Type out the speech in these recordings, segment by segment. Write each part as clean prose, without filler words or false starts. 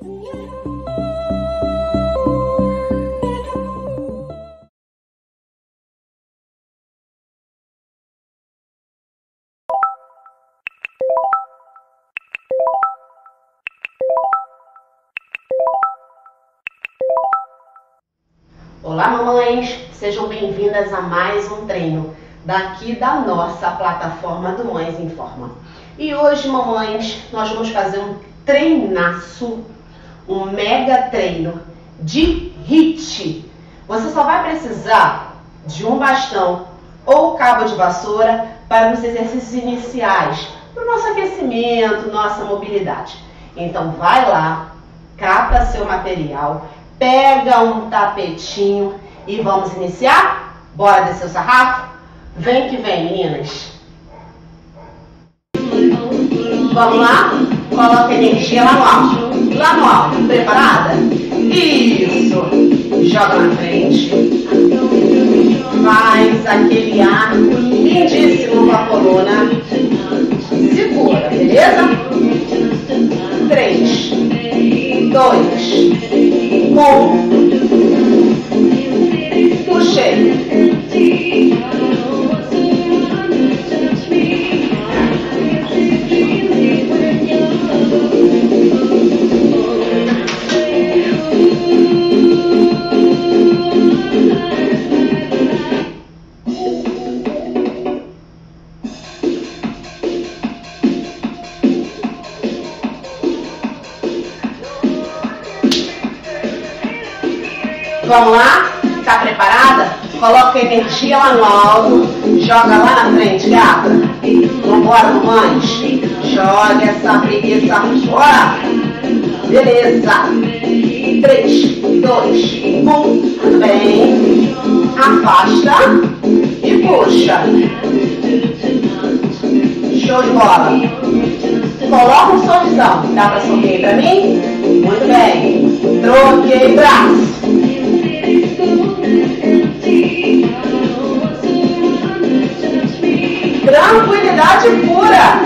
Olá, mamães! Sejam bem-vindas a mais um treino daqui da nossa plataforma do Mães em Forma. E hoje, mamães, nós vamos fazer um treinaço, um mega treino de HIIT. Você só vai precisar de um bastão ou cabo de vassoura para os exercícios iniciais, para o nosso aquecimento, nossa mobilidade. Então vai lá, cata seu material, pega um tapetinho e vamos iniciar? Bora descer o sarrafo? Vem que vem, meninas! Vamos lá? Coloca a energia lá no alto. Lá no alto. Preparada? Isso! Joga na frente. Faz aquele arco lindíssimo com a coluna. Segura, beleza? 3, 2, 1. Puxei. Vamos lá? Tá preparada? Coloca a energia lá no alto. Joga lá na frente, gata. Vambora, mamães. Joga essa preguiça fora. Beleza. 3, 2, 1. Muito bem. Afasta e puxa. Show de bola. Coloca um sorrisão. Dá pra sorrir pra mim? Muito bem. Troquei braço. Tranquilidade pura.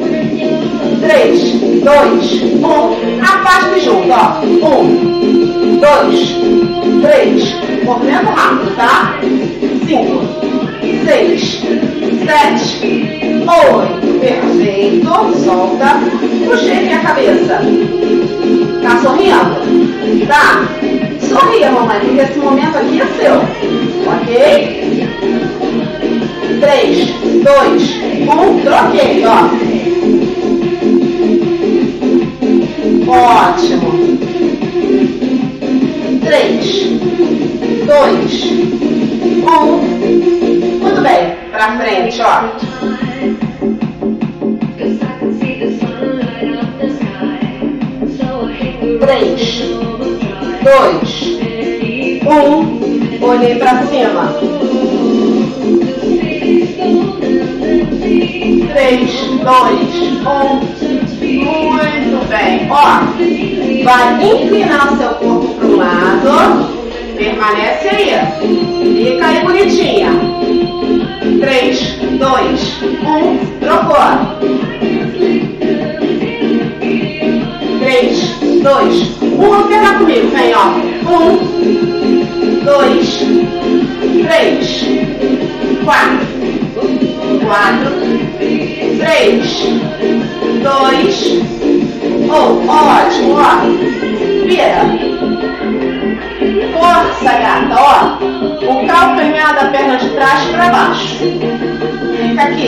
3, 2, 1. Afaste junto, ó. 1, 2, 3. Movimento rápido, tá? 5, 6, 7, 8. Perfeito. Solta. Puxei minha cabeça. Tá sorrindo? Tá? Sorria, mamãe, porque esse momento aqui é seu. Ok? 3, 2, 1. Troquei, ó. Ótimo. 3, 2, 1. Muito bem. Pra frente, ó. 3, 2, 1. Olhei pra cima. 3, 2, 1. Muito bem. Ó, vai inclinar o seu corpo para um lado. Permanece aí. Fica aí bonitinha. 3, 2, 1. Trocou. 3, 2, 1. Altera comigo. Vem, ó. 1, 2, 3, 4. 3, 2, 1. Ótimo, ó. Vira. Força, gata, ó. O calcanhar da perna de trás para baixo. Fica aqui.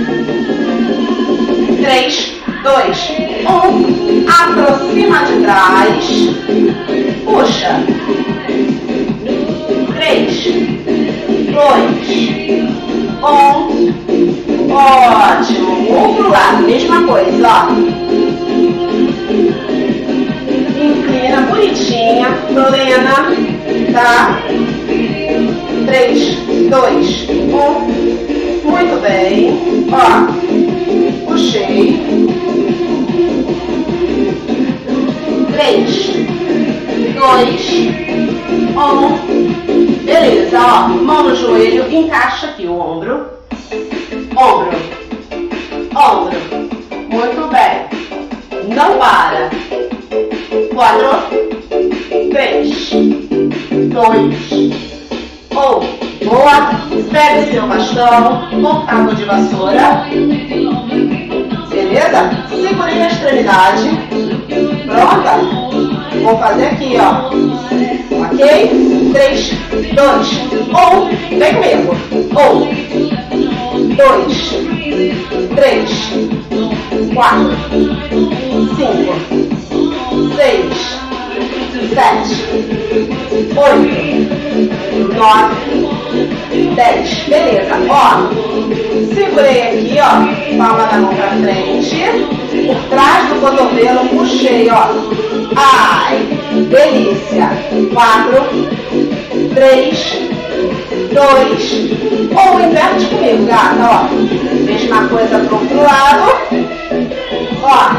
3, 2, 1. Aproxima de trás. Puxa. 3, 2, 1. Ótimo. Outro lado, mesma coisa, ó. Inclina bonitinha, plena, tá? 3, 2, 1. Muito bem. Ó. Puxei. 3, 2, 1. Beleza, ó. Mão no joelho, encaixa aqui o ombro. Ombro. Ombro. Muito bem. Não para. 4, 3, 2, 1. Boa. Pega o seu bastão ou cabo de vassoura. Beleza? Segurei a extremidade. Pronta? Vou fazer aqui, ó. Ok? 3, 2, 1. Vem comigo. 1, 2, 3, 4, 5, 6, 7, 8, 9, 10. Beleza. Ó, segurei aqui, ó. Palma da mão pra frente. Por trás do cotovelo, puxei, ó. Ai, delícia. 4, 3, 2, 1. Inverte comigo, gata, ó. Mesma coisa pro outro lado. Ó.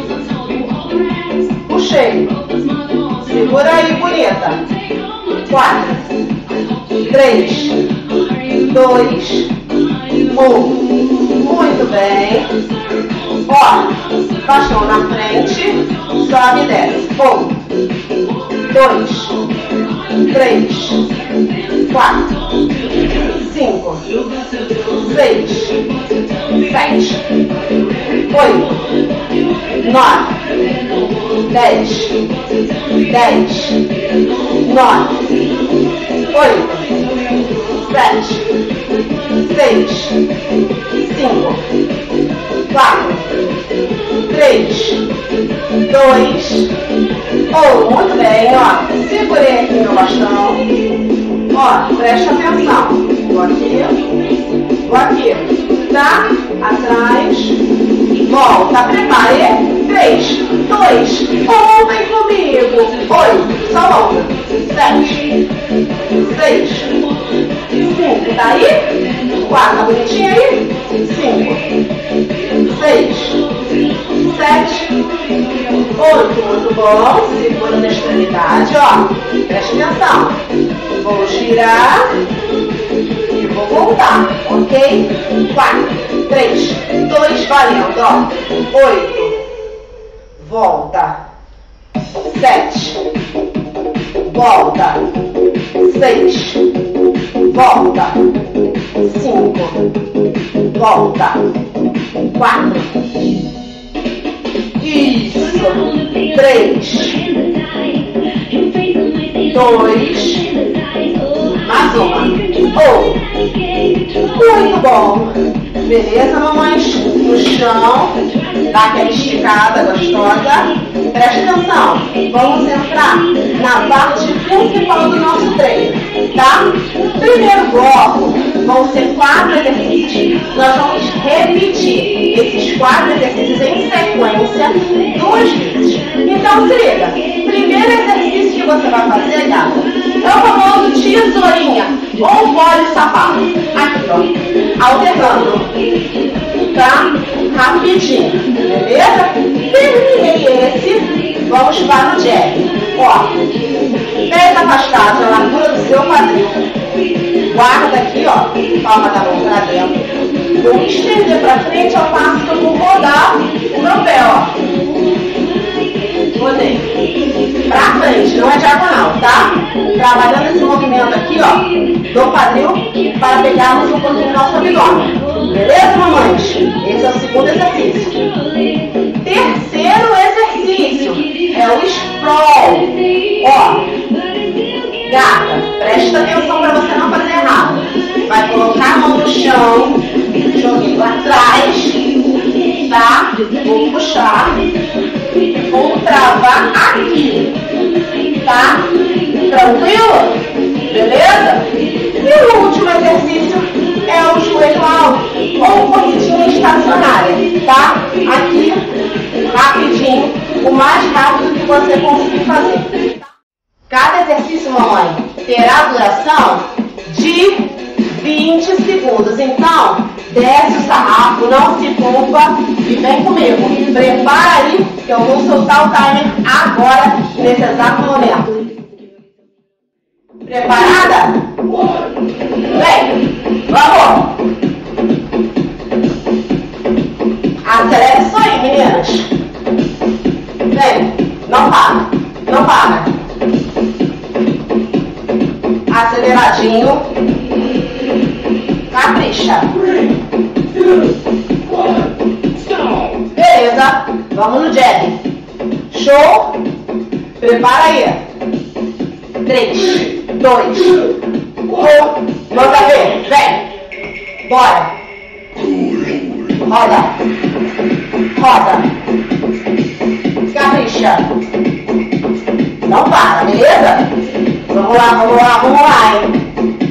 Puxei. Segura aí, bonita. 4, 3, 2, 1. Muito bem. Ó, bastão na frente, sobe e desce. 1, 2, 3, 4, 5, 6, 7, 8, 9, 10, 10, 9, 8, 7, 6, 5, 4, 3, 2, 1. Muito bem, ó. Segurei aqui meu bastão. Ó, presta atenção. Vou aqui, tá? Atrás. Volta, prepare. 3, 2, 1. Vem comigo. 8, só volta. 7, 6, 5, tá aí? 4, tá bonitinho aí? 5, 6, 7, 8, muito bom. Segura na extremidade, ó. Presta atenção. Vou girar e vou voltar, ok? 4, 3, 2, valendo, ó. 8, volta. 7, volta. 6, volta. 5, volta. 4, isso. 3, 2, mais uma. 1. Muito bom. Beleza, mamães? No chão. Dá aquela esticada gostosa. Presta atenção. Vamos entrar na parte principal do nosso treino, tá? Primeiro bloco vão ser 4 exercícios. Nós vamos repetir esses 4 exercícios em sequência 2 vezes. Então, se liga. Primeiro exercício que você vai fazer, gata, é o famoso tesourinha ou pole sapato. Aqui, ó. Alternando. Tá? Rapidinho. Beleza? Terminei esse. Vamos para o jab. Ó. Pega afastado na largura do seu quadril. Guarda aqui, ó. Palma da mão pra dentro. Vou estender pra frente ao passo que eu vou rodar o meu pé, ó. Rodei. Pra frente, não é diagonal, tá? Trabalhando esse movimento aqui, ó, do quadril, para pegarmos um pouquinho do nosso abdômen. Beleza, mamães? Esse é o segundo exercício. Terceiro exercício é o sprawl. Ó, gata, presta atenção para você não fazer errado. Vai colocar a mão no chão, joguei lá atrás, tá? Vou puxar. Vou travar aqui, tá? Tranquilo? Beleza? E o último exercício é o joelho alto ou corridinha estacionária, tá? Aqui, rapidinho, o mais rápido que você conseguir fazer. Cada exercício, mamãe, terá duração de 20 segundos. Então, desce o sarrafo, não se culpa e vem comigo. Prepara aí que eu vou soltar o timer agora, nesse exato momento. Preparada? Vem! Vamos! Acelera isso aí, meninas. Vem, não para. para. Aceleradinho. Capricha. Beleza. Vamos no jab. Show. Prepara aí. 3, 2, 1. Manda ver. Vem. Bora. Roda. Roda. Capricha. Não para, beleza? Vamos lá, vamos lá, vamos lá, hein?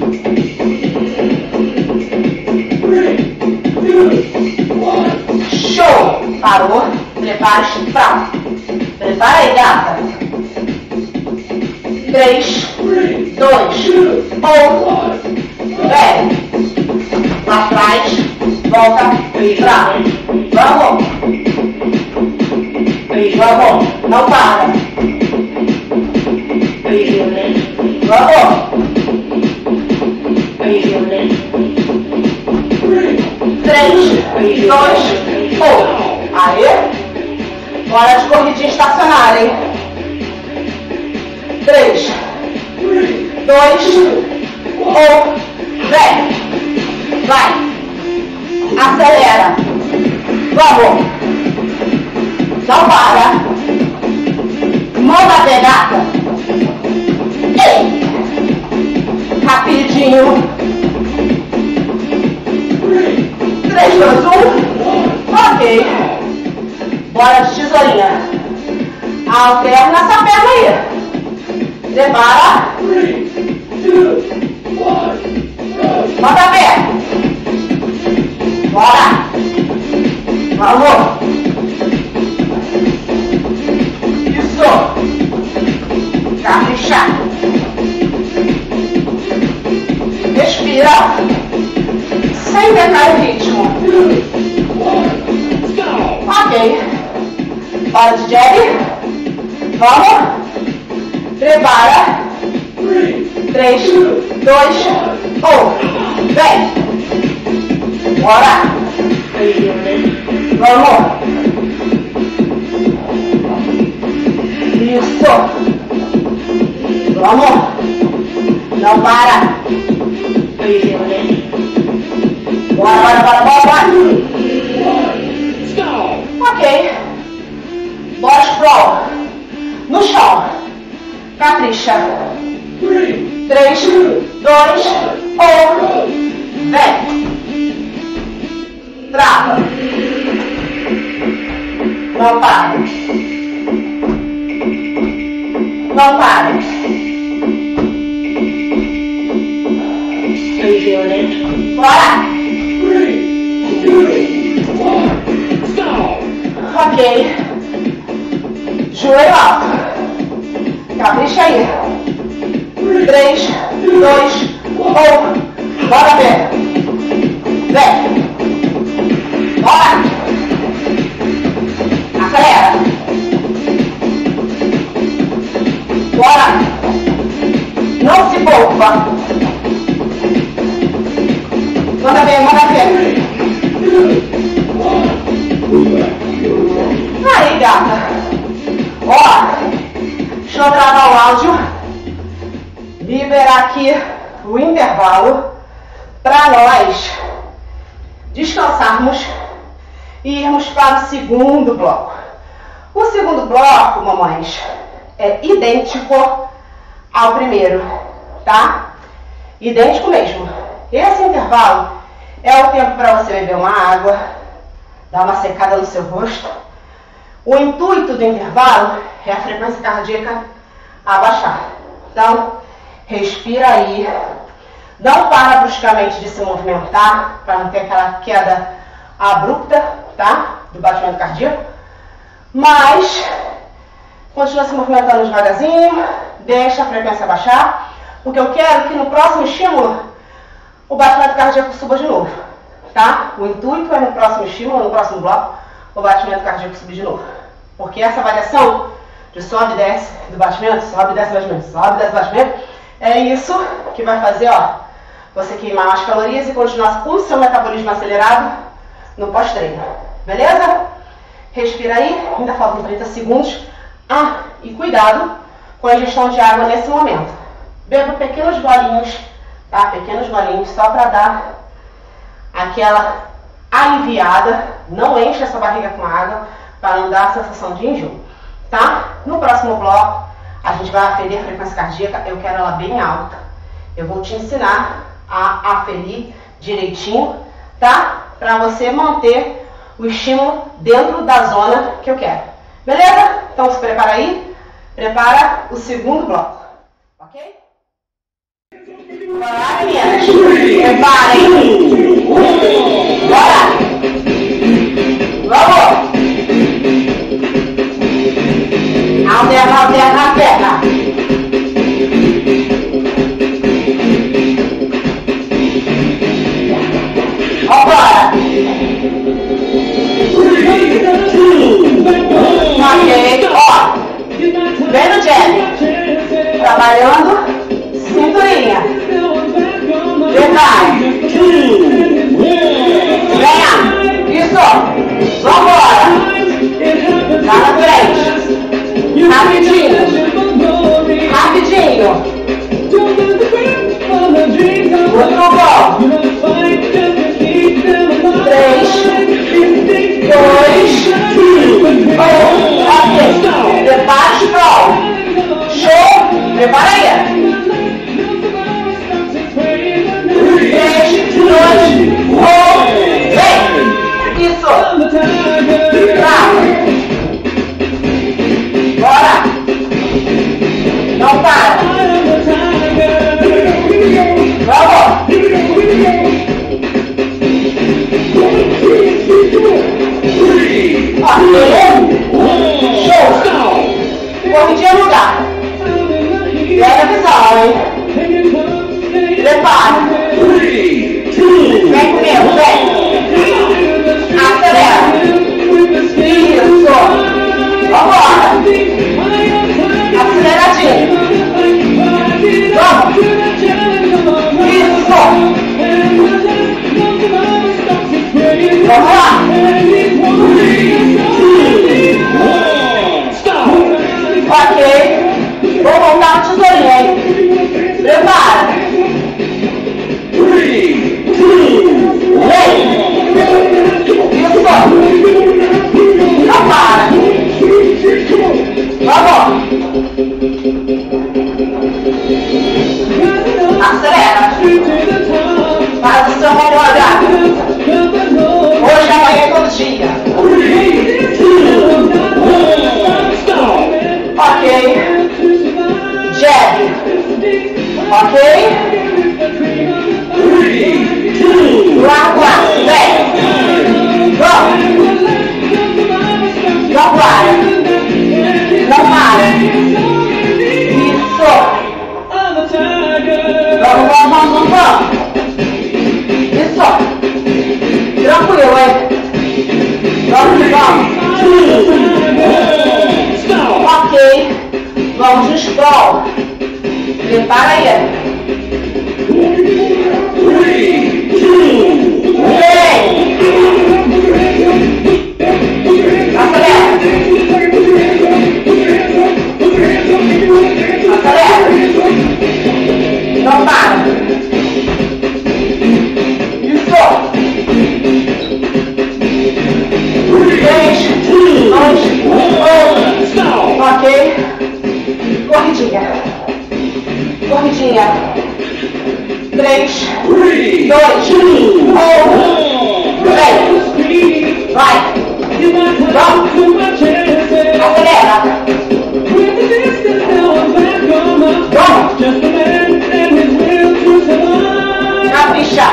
Show! Parou. Prepara-se pra. Prepara aí, gata. 3, 2, 1. Vem. Lá atrás. Volta. Pra. Vamos. Vamos. Não para. Vamos. 3, 2, 1. Aí. Bora de corridinha estacionária, hein? 3, 2, 1. Vem. Vai. Acelera. Vamos. Não para. Manda pegada. Ei. Rapidinho. 3, 2, 1. Ok. Bora de tesourinha. Alterna essa perna aí. Prepara. Manda a perna. Bora. Vamos. Isso. Capricha. Respira. Sem pecar o ritmo. Ok. Bora de jab. Vamos. Prepara. 3, 2, 1. Vem. Bora. Vamos. Isso. Vamos. Não para. Bora, bora, bora, bora, bora. Ok. Bora, scroll. No chão. Capricha. 3, 2, 1. Vem. Trava. Não para. Não para. Bora. Ok. Joelho alto. Capricha aí. 3, 2, 1. Bora ver. Vem. Bora. Acelera. Bora. Não se poupa. Manda ver, manda ver. Aí, gata. Ó, deixa eu travar o áudio. Liberar aqui o intervalo para nós descansarmos e irmos para o segundo bloco. O segundo bloco, mamães, é idêntico ao primeiro, tá? Idêntico mesmo. Esse intervalo é o tempo para você beber uma água, dar uma secada no seu rosto. O intuito do intervalo é a frequência cardíaca abaixar. Então, respira aí. Não para bruscamente de se movimentar, para não ter aquela queda abrupta, tá? Do batimento cardíaco. Mas, continua se movimentando devagarzinho, deixa a frequência baixar, porque eu quero que no próximo estímulo o batimento cardíaco suba de novo, tá? O intuito é no próximo estímulo, no próximo bloco, o batimento cardíaco subir de novo. Porque essa variação de sobe e desce do batimento, sobe e desce do batimento, sobe e desce do batimento, é isso que vai fazer, ó, você queimar mais calorias e continuar com o seu metabolismo acelerado no pós-treino. Beleza? Respira aí, ainda faltam 30 segundos. Ah, e cuidado com ingestão de água nesse momento. Beba pequenos golinhos, tá? Pequenos golinhos, só para dar aquela aliviada. Não enche essa barriga com água, para não dar a sensação de enjoo, tá? No próximo bloco, a gente vai aferir a frequência cardíaca. Eu quero ela bem alta. Eu vou te ensinar a aferir direitinho, tá? Para você manter o estímulo dentro da zona que eu quero. Beleza? Então se prepara aí. Prepara o segundo bloco. Ok? Bora lá, meninas. Preparem. Bora. Vamos. Alterna, alterna, alterna. Vambora. Ok, ó. Vem no jab. Trabalhando cinturinha. Verdade. Venha. Isso. Vambora. Lá na frente. Rapidinho. Rapidinho. Muito bom. 3, 2, 1. Ok. Prepara o sprawl. Show. Prepara aí. 3, 2, 1. Vem. Isso. Bravo. Bora. Não para. Vamos. Show! Corridinha no lugar. Pega a visão, hein? Prepara. Vem comigo, vem. Acelera. Isso. Vambora. Aceleradinho. Vamos. Isso. Vamos lá. Ok. Vou voltar no tesourinho, hein? Prepara. Vem. Isso. Não para. Vamos. Acelera. Faz o seu melhor, gato. Hoje, amanhã, todo dia. Ok. Jab. Ok. Larga. Vem. Vamos. Não para. Não para. Isso. Vamos, vamos, vamos, vamos. Isso. Tranquilo, hein? Vamos, vamos. Ok. Vamos no sprawl. Prepara aí. Vem. Acelera. Acelera. Não para. Isso. 3, 2, 1. Ok. Corridinha. Corridinha. 3, 2, 1. Vem. Vai. Vamos. Acelera. Vamos. Capricha.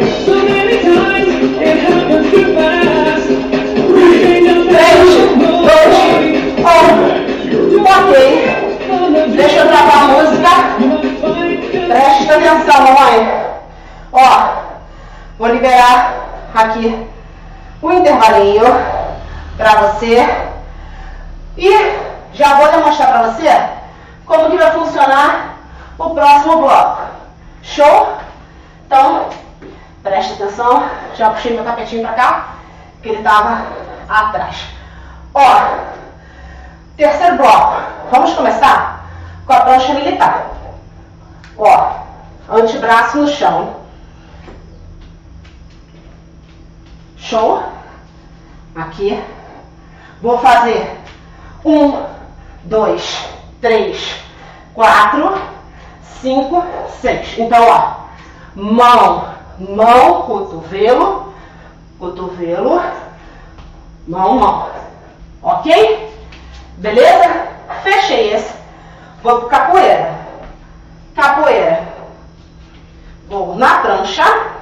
3, 2, 1. Ok. Deixa eu travar a música. Presta atenção, mamãe. Ó, vou liberar aqui o intervalinho pra você. E já vou demonstrar pra você como que vai funcionar o próximo bloco. Show? Então, presta atenção. Já puxei meu tapetinho pra cá, que ele tava atrás. Ó, terceiro bloco. Vamos começar com a prancha militar. Ó, antebraço no chão. Show? Aqui. Vou fazer 1, 2, 3, 4, 5, 6. Então, ó, mão, mão, cotovelo, cotovelo, mão, mão. Ok? Beleza? Fechei esse. Vou pro capoeira. Capoeira. Vou na prancha.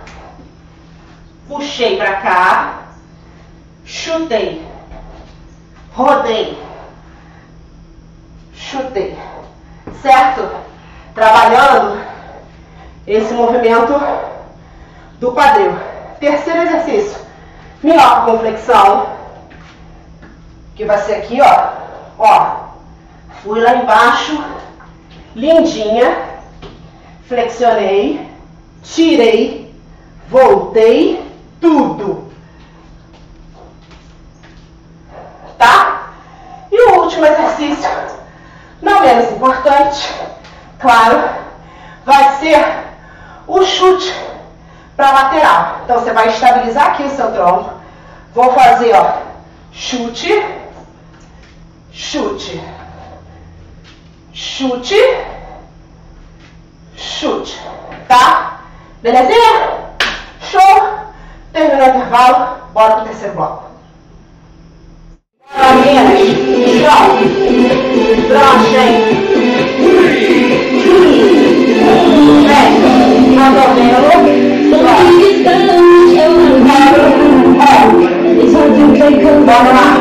Puxei pra cá. Chutei. Rodei. Chutei. Certo? Trabalhando esse movimento do quadril. Terceiro exercício. Minhoca com flexão. Que vai ser aqui, ó. Ó. Fui lá embaixo. Lindinha. Flexionei. Tirei. Voltei. Tudo. Tá? E o último exercício, não menos importante, claro, vai ser o chute para lateral. Então, você vai estabilizar aqui o seu tronco. Vou fazer, ó, chute, chute, chute, chute. Tá? Belezinha? Show? Terminou o intervalo, bora pro terceiro bloco. Meninas, chão, prancha, hein? Vem, cotovelo, bora lá.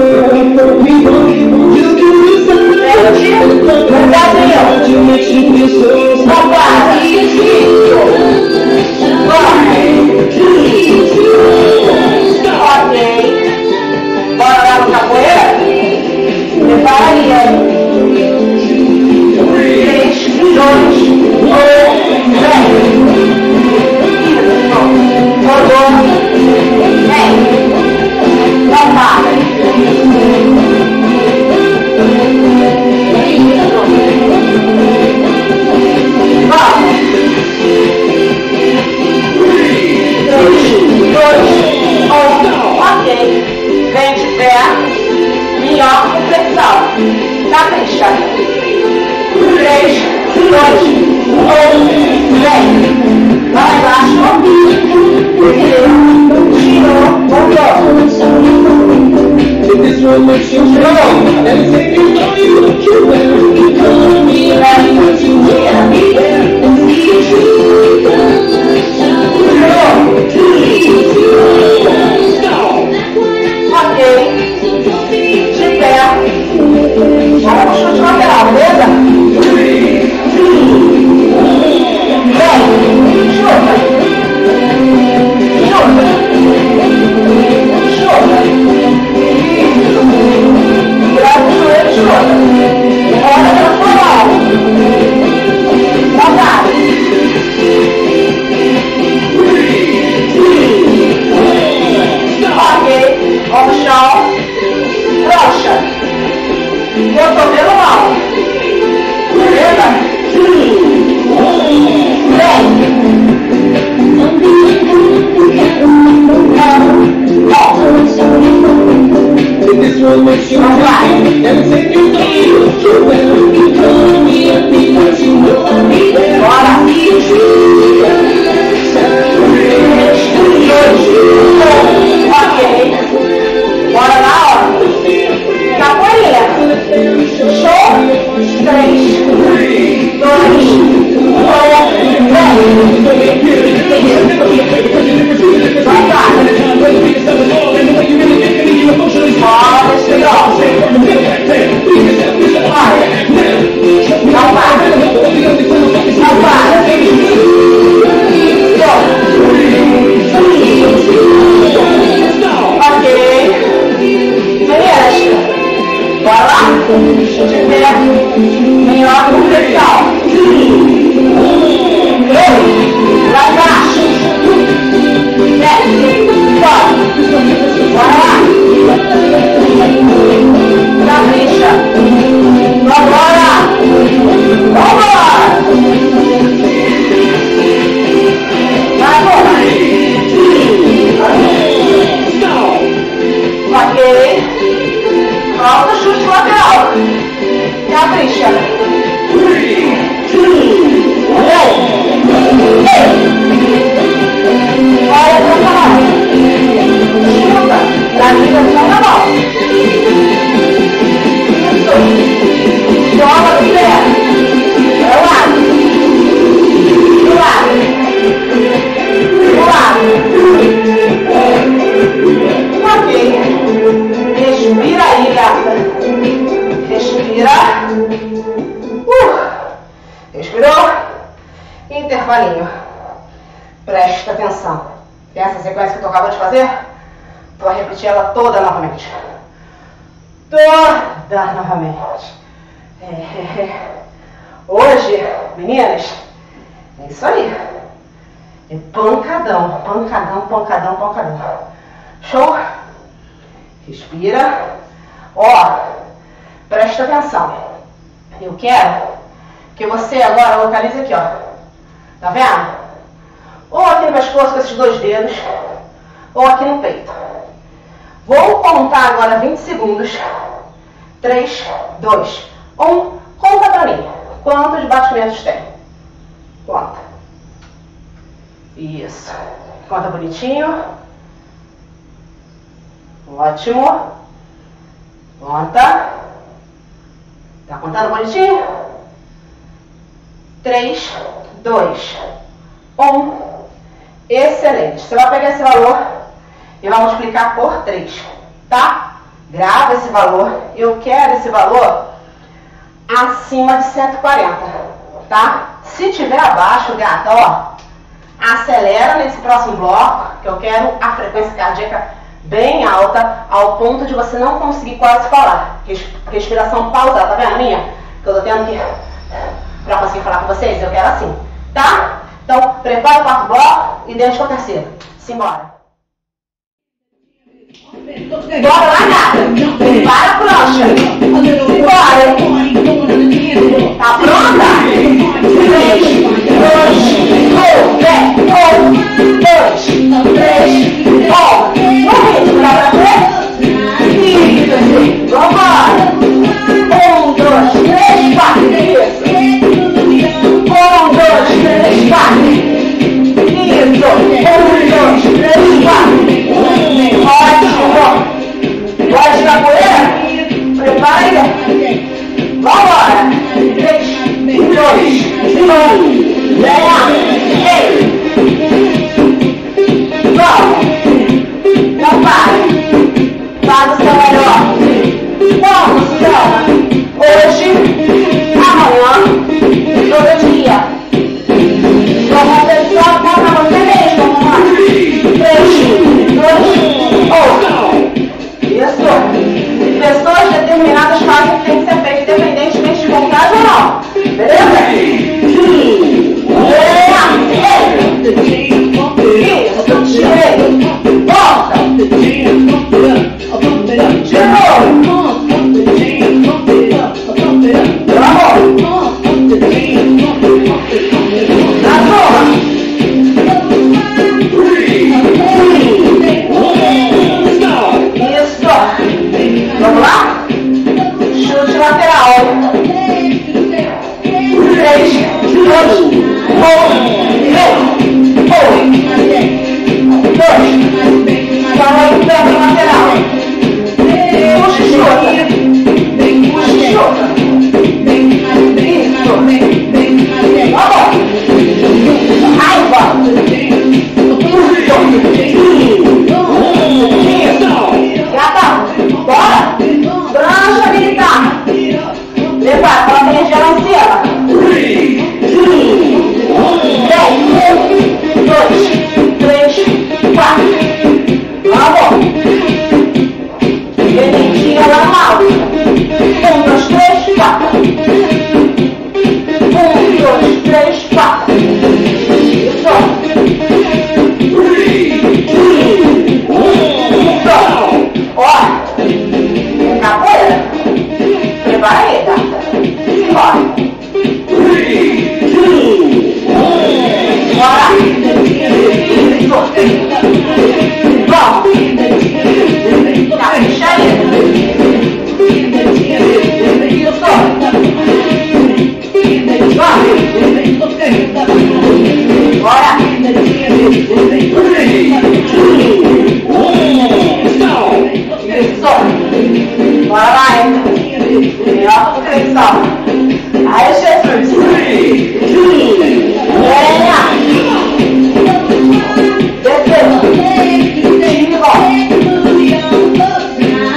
Não para. Ok. Bora lá no capoeira? Prepara aí, ó. 3, 2, 1, vem. Rodou. Vem. Não para. Vamos. 3, 2, 1, ok. Vem de pé, minhoca com flexão. Capricha. 3, 2, 1, vem. Vai embaixo. Tirou, voltou. Ok, de pé, vamos pro chute lateral, beleza? Vem, chuta, chuta, chuta, grava o joelho, chuta, olha pra sua mão, voltar. Ok, vamos no chão, prancha, cotovelo mal, beleza? Vamos lá. Bora. 3, 2, 1, ok. Bora lá, ó. Capoeira. Show. 3, 2, 1, vai lá. Bora, estirou. Não para. Não para. Ok. Meninas, bora lá. De pé. Minhoca com flexão. Lá embaixo. Desce. Bora lá. Capricha. Vambora. Respira aí, gata. Respira. Respirou. Intervalinho. Presta atenção. Essa sequência que eu acabei de fazer, vou repetir ela toda novamente. Toda novamente. Hoje, meninas, é isso aí. É pancadão, pancadão, pancadão, pancadão. Show? Respira. Ó, presta atenção. Eu quero que você agora localize aqui, ó. Tá vendo? Ou aqui no pescoço com esses dois dedos, ou aqui no peito. Vou contar agora 20 segundos. 3, 2, 1. Conta pra mim. Quantos batimentos tem? Conta. Isso. Conta bonitinho. Ótimo. Conta. Tá contando bonitinho? 3, 2, 1. Excelente. Você vai pegar esse valor e vai multiplicar por 3, tá? Grava esse valor. Eu quero esse valor acima de 140, tá? Se tiver abaixo, gata, ó, acelera nesse próximo bloco, que eu quero a frequência cardíaca bem alta, ao ponto de você não conseguir quase falar. Respiração pausada, tá vendo a minha? Que eu tô tendo que, pra conseguir falar com vocês, eu quero assim, tá? Então, prepara o quarto bloco e deixa o terceiro. Simbora. Bora lá, gata. Prepara a prancha. Simbora. Tá pronta? 3, 2, 1, 2, 3, 1. No ritmo, dá pra ver? Isso. Vambora. 1, 2, 3, 4. Isso. 1, 2, 3, 4. Isso. 1, 2, 3, 4. Ótimo. Gosta de capoeira? Prepara aí. Vambora. 3, 2, 1. Venha. Ei. Vamos. Não para. Faz o seu melhor. Não funciona. Hoje, amanhã, todo dia. Vamos pensar pra você mesmo. 3, 2, 1. Isso. Pessoas determinadas fazem o que tem que ser feito, independentemente de vontade ou não. Beleza? Isso. Direito. Volta. De novo. Vamos lá? Chute lateral. 3, 2, 1. 2. Fala aí, pega o lateral. Puxa e chuta. Puxa e chuta. Isso. Vamos. Raiva. Isso. Gata. Bora. Prancha militar. Levanta, coloca a energia lá em cima. 10, 2, 3, 4. Vamos. Energia lá no alto. 1, 2, 3, 4. 1, 2, 3, 4. Isso. Ó. Capoeira. Prepara aí, gata. Bora. Bora. Vamos. Capricha aí. Isso. Vamos. Bora. Isso. Bora lá, hein? Melhor conexão. Aí, Jesus. Venha. Descendo.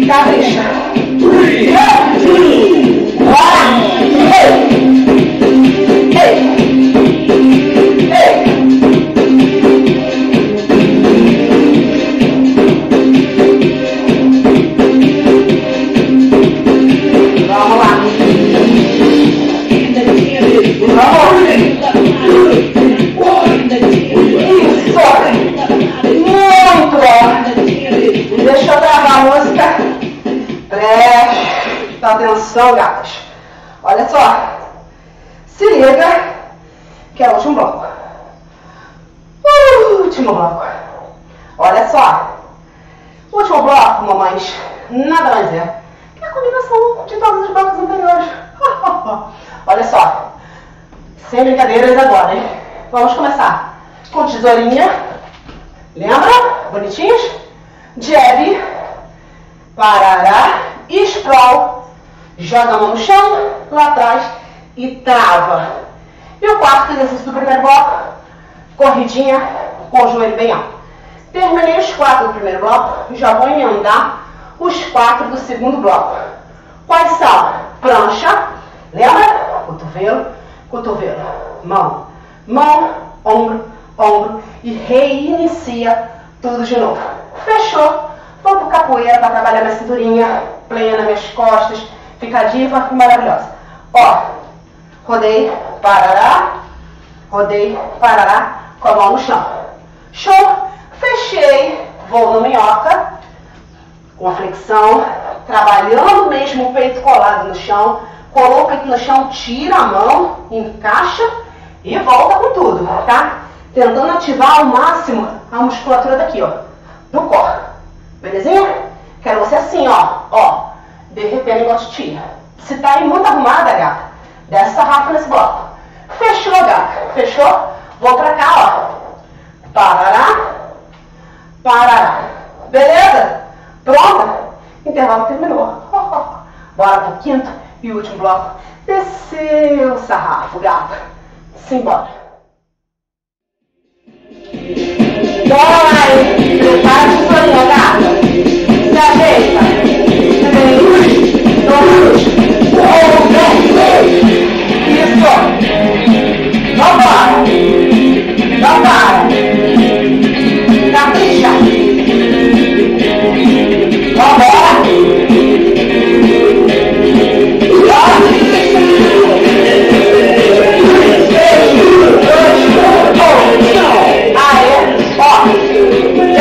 Capricha. Bora! Vamos lá. Muito bom. Deixa eu gravar a música. Presta atenção, gatas. Olha só. Se liga que é o último bloco. Último bloco. Olha só. O último bloco, mamães, nada mais é que a combinação de todos os blocos anteriores. Olha só. Sem brincadeiras agora, hein? Vamos começar com tesourinha. Lembra? Bonitinhos? Jab. Parará. Sprawl. Joga a mão no chão, lá atrás e trava. E o quarto exercício do primeiro bloco. Corridinha com o joelho bem alto. Terminei os 4 do primeiro bloco. Já vou emendar os 4 do segundo bloco. Quais são? Prancha. Lembra? Cotovelo. Cotovelo, mão, mão, ombro, ombro e reinicia tudo de novo. Fechou? Vamos pro capoeira para trabalhar minha cinturinha, plena, minhas costas, fica diva e maravilhosa. Ó, rodei, parará, com a mão no chão. Show? Fechei, vou no minhoca, com a flexão, trabalhando mesmo o peito colado no chão. Colou o peito no chão, tira a mão, encaixa e volta com tudo, tá? Tentando ativar ao máximo a musculatura daqui, ó, do core. Belezinha? Quero você assim, ó, derretendo igual titia. Se tá aí muito arrumada, gata, desce essa rafa nesse bloco. Fechou, gata? Fechou? Vou pra cá, ó. Parará, parará. Beleza? Pronta? Intervalo terminou. Bora pro quinto e último bloco. Desceu o sarrafo, gata. Simbora. Bora aí. Prepara a tesourinha, gata. Se ajeita. 3, 2, 1. Isso. Vambora. Não para. Capricha. Vambora. Aê, ó.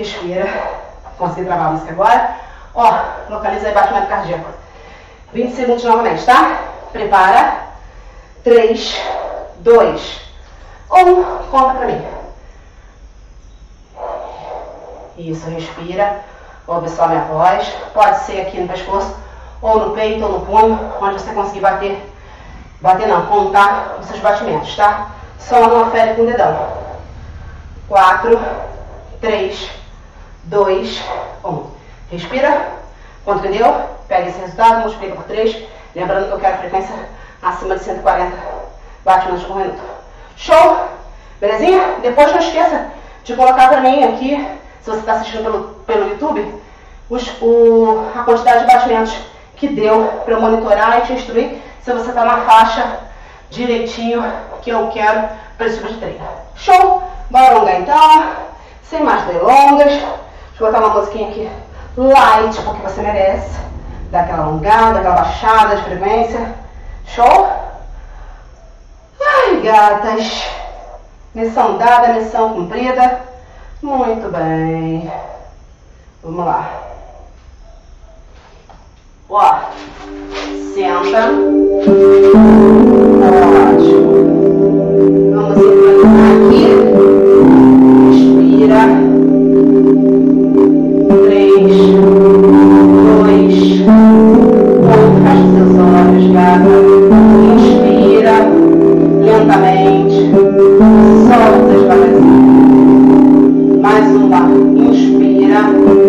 Respira. Consegui travar a música agora. Ó, localiza aí batimento cardíaco. 20 segundos novamente, tá? Prepara. 3, 2, 1. Conta pra mim. Isso, respira. Ouve só a minha voz. Pode ser aqui no pescoço, ou no peito, ou no punho, onde você conseguir bater. Bater não, contar os seus batimentos, tá? Só não afere com o dedão. 4, 3, 2, 1. Respira. Quanto que deu? Pega esse resultado, multiplica por 3. Lembrando que eu quero frequência acima de 140 batimentos por minuto. Show? Belezinha? Depois não esqueça de colocar pra mim aqui, se você está assistindo pelo YouTube, a quantidade de batimentos que deu para eu monitorar e te instruir se você está na faixa direitinho que eu quero para esse tipo de treino. Show? Bora alongar então, sem mais delongas. Deixa eu botar uma musiquinha aqui light, porque você merece. Dá aquela alongada, aquela baixada de frequência. Show? Ai, gatas. Missão dada, missão cumprida. Muito bem. Vamos lá. Ó, senta. Ótimo. Vamos sincronizar aqui. Respira. 3, 2, 1. Fecha seus olhos, gata. Inspira lentamente. Solta devagarzinho. Mais uma. Inspira.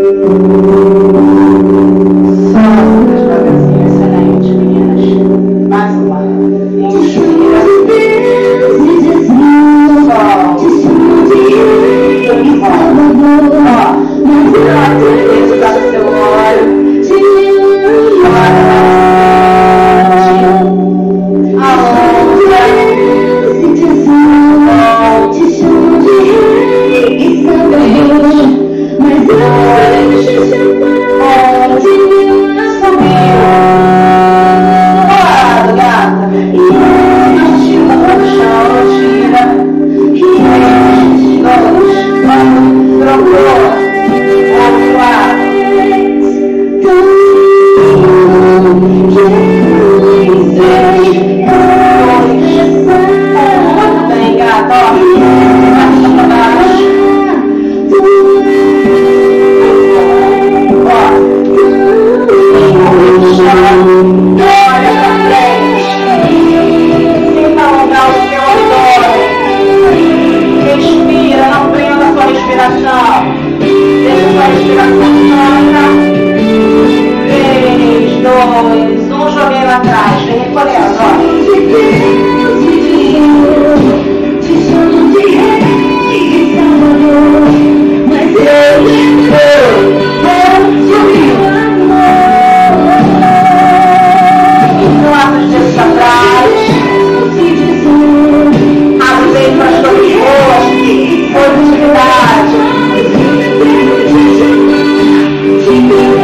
Solta devagarzinho. Excelente, meninas. Mais uma. Inspira. Solta. E volta. Ó. Isso tá no seu olho.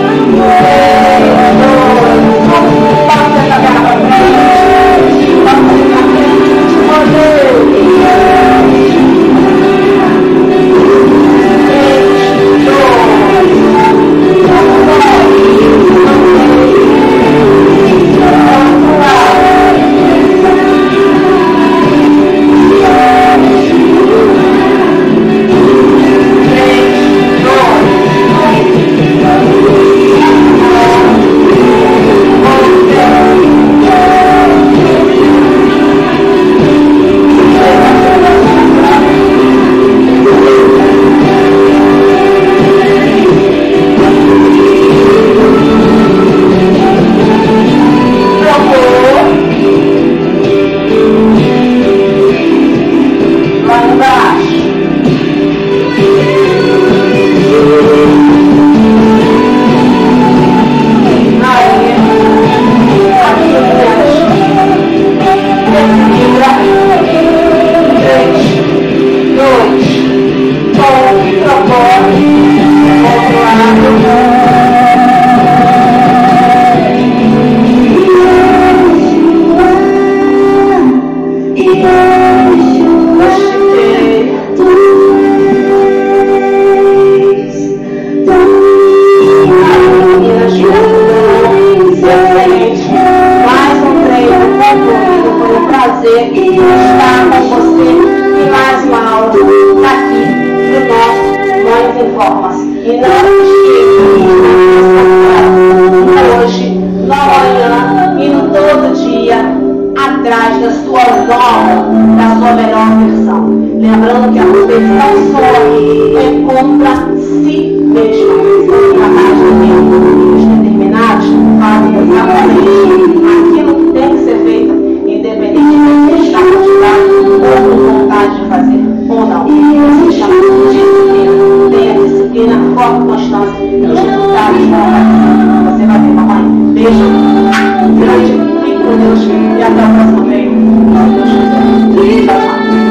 Vamos informa-se e não esqueça hoje, no amanhã e no todo dia, atrás da sua nova, da sua melhor versão. Lembrando que a perfeição sua encontra si mesma. Atrás de filhos determinados fazem exatamente aquilo que tem que ser feito, independentemente de estar motivado ou com vontade de fazer ou não. Isso se chama disciplina. Tenha disciplina, foco, constância e os resultados vão aparecer. Você vai ver, mamãe. Beijo grande, fique com Deus e até o próximo treino. Tchau, tchau.